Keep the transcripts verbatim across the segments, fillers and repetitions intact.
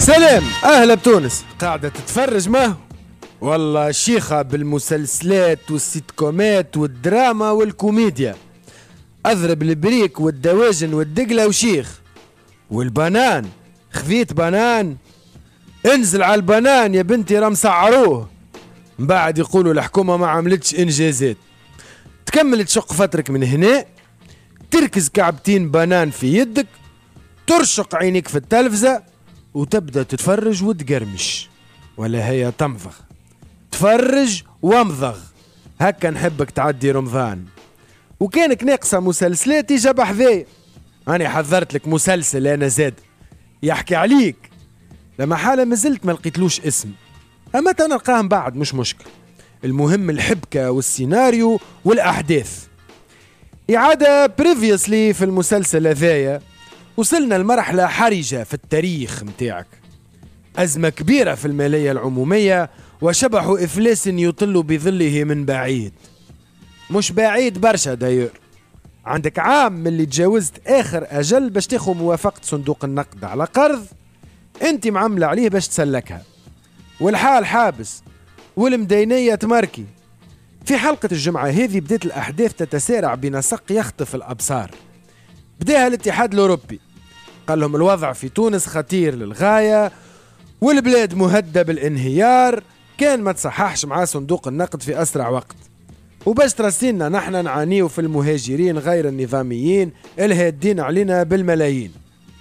سلام، اهلا بتونس. قاعدة تتفرج ما والله شيخة بالمسلسلات والسيتكومات والدراما والكوميديا. اضرب البريك والدواجن والدقلة وشيخ والبنان. خذيت بنان، انزل على البنان يا بنتي راه مسعروه. من بعد يقولوا الحكومة ما عملتش انجازات. تكمل تشق فترك من هنا، تركز كعبتين بنان في يدك، ترشق عينيك في التلفزة وتبدأ تتفرج وتقرمش، ولا هي تمضغ. تفرج وامضغ، هكا نحبك تعدي رمضان. وكانك ناقصة مسلسلات يجا بحذايا، أنا حضرت لك مسلسل أنا زاد يحكي عليك. لما حالة مازلت ما لقيتلوش اسم، أما تنلقاهم بعد مش مشكل. المهم الحبكة والسيناريو والأحداث. إعادة بريفيوسلي في المسلسل هذايا وصلنا لمرحلة حرجة في التاريخ متاعك. أزمة كبيرة في المالية العمومية وشبح إفلاس يطل بظله من بعيد. مش بعيد برشا داير. عندك عام من اللي تجاوزت آخر أجل باش تاخو موافقة صندوق النقد على قرض انت معملة عليه باش تسلكها، والحال حابس والمدينية تمركي. في حلقة الجمعة هذه بدأت الأحداث تتسارع بنسق يخطف الأبصار. بداها الاتحاد الأوروبي، قال لهم الوضع في تونس خطير للغاية والبلاد مهددة بالانهيار، كان ما تصححش مع صندوق النقد في أسرع وقت. وباش ترسينا نحن نعانيو في المهاجرين غير النظاميين الهادين علينا بالملايين.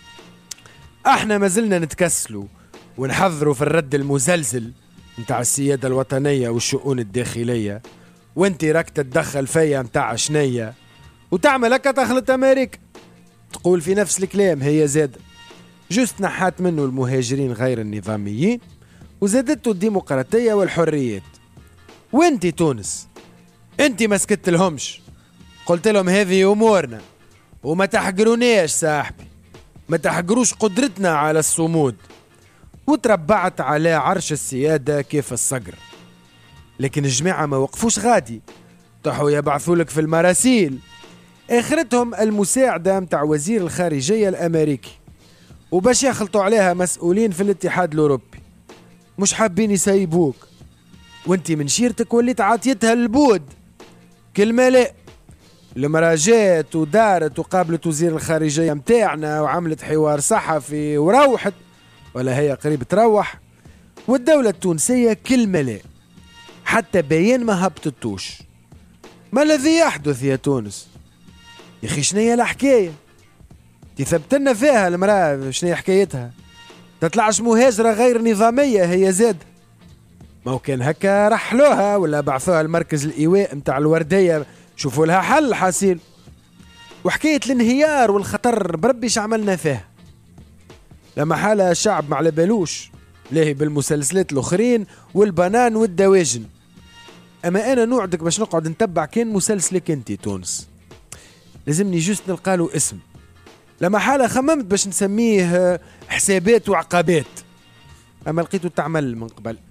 احنا ما زلنا نتكسلوا ونحضروا في الرد المزلزل متاع السيادة الوطنية والشؤون الداخلية، وانت راك تتدخل فيا متاع شنية وتعمل هكا دخلت أمريكا. تقول في نفس الكلام هي زاد جست نحات منه المهاجرين غير النظاميين وزادته الديمقراطية والحريات. وانتي تونس انتي ما سكت لهمش، قلت لهم هذه امورنا وما تحقرونيش صاحبي، ما تحقروش قدرتنا على الصمود، وتربعت على عرش السيادة كيف الصقر. لكن الجماعة ما وقفوش غادي، طحوا يبعثولك في المراسيل. اخرتهم المساعدة متاع وزير الخارجية الامريكي، وباش يخلطوا عليها مسؤولين في الاتحاد الاوروبي. مش حابين يسيبوك، وانتي من شيرتك وليت عاطيتها للبود. كلمة لا، المراجات ودارت وقابلت وزير الخارجية متاعنا وعملت حوار صحفي وروحت، ولا هي قريب تروح. والدولة التونسية كلمة لا، حتى بيان ما هبطتوش. ما الذي يحدث يا تونس؟ يا اخي شنية الحكاية؟ تثبتنا فيها المرأة شنية حكايتها؟ تطلعش مهاجرة غير نظامية هي زاد. ما هو كان هكا رحلوها ولا بعثوها المركز الإيواء متاع الوردية شوفوا لها حل حاسيل. وحكاية الانهيار والخطر بربي عملنا فيها. لما حالة الشعب ما على بالوش ليه بالمسلسلات الأخرين والبنان والدواجن. أما أنا نوعدك باش نقعد نتبع كان مسلسلك انتي تونس، لازمني جوست نلقاله اسم. لما حالة خممت باش نسميه حسابات وعقابات، أما لقيته تعمل من قبل.